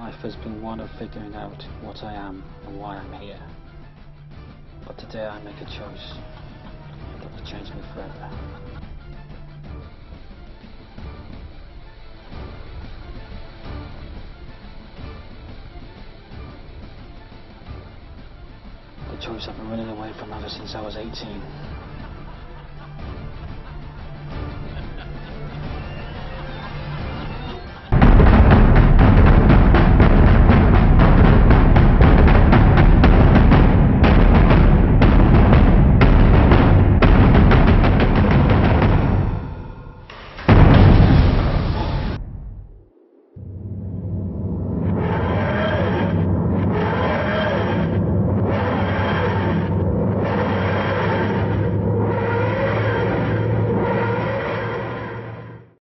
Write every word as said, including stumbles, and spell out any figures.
life has been one of figuring out what I am and why I'm here. But today I make a choice that will change me forever. The choice I've been running away from ever since I was eighteen.